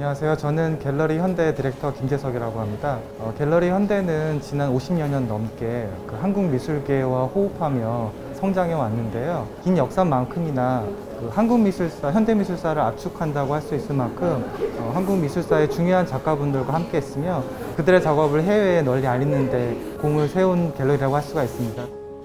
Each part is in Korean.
안녕하세요. 저는 갤러리 현대 디렉터 김재석이라고 합니다. 갤러리 현대는 지난 50여 년 넘게 한국 미술계와 호흡하며 성장해 왔는데요. 긴 역사만큼이나 한국 미술사, 현대 미술사를 압축한다고 할 수 있을 만큼 한국 미술사의 중요한 작가분들과 함께 했으며 그들의 작업을 해외에 널리 알리는 데 공을 세운 갤러리라고 할 수가 있습니다.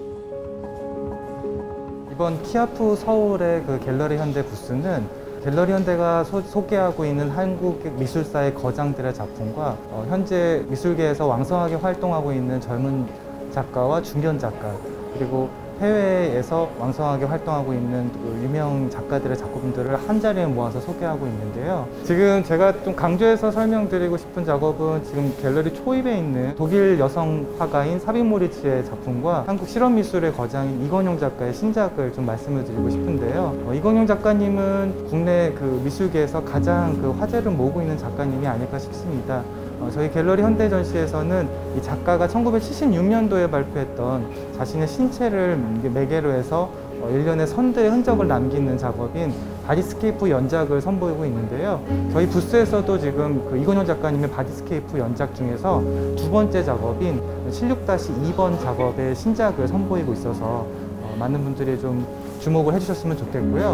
이번 키아프 서울의 갤러리 현대 부스는 갤러리 현대가 소개하고 있는 한국 미술사의 거장들의 작품과 현재 미술계에서 왕성하게 활동하고 있는 젊은 작가와 중견 작가, 그리고 해외에서 왕성하게 활동하고 있는 유명 작가들의 작품들을 한자리에 모아서 소개하고 있는데요. 지금 제가 좀 강조해서 설명드리고 싶은 작업은 지금 갤러리 초입에 있는 독일 여성 화가인 사빈 모리츠의 작품과 한국 실험미술의 거장인 이건용 작가의 신작을 좀 말씀을 드리고 싶은데요. 이건용 작가님은 국내 미술계에서 가장 화제를 모으고 있는 작가님이 아닐까 싶습니다. 저희 갤러리 현대 전시에서는 이 작가가 1976년도에 발표했던 자신의 신체를 매개로 해서 일련의 선들의 흔적을 남기는 작업인 바디스케이프 연작을 선보이고 있는데요. 저희 부스에서도 지금 이건용 작가님의 바디스케이프 연작 중에서 두 번째 작업인 76-2번 작업의 신작을 선보이고 있어서 많은 분들이 좀 주목을 해주셨으면 좋겠고요.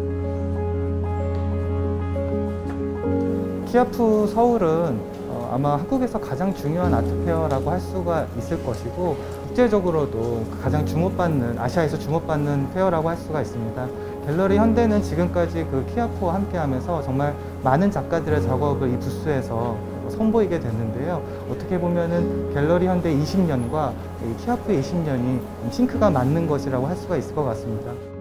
키아프 서울은 아마 한국에서 가장 중요한 아트페어라고 할 수가 있을 것이고 국제적으로도 가장 주목받는, 아시아에서 주목받는 페어라고 할 수가 있습니다. 갤러리 현대는 지금까지 키아프와 함께 하면서 정말 많은 작가들의 작업을 이 부스에서 선보이게 됐는데요. 어떻게 보면은 갤러리 현대 20년과 키아프의 20년이 싱크가 맞는 것이라고 할 수가 있을 것 같습니다.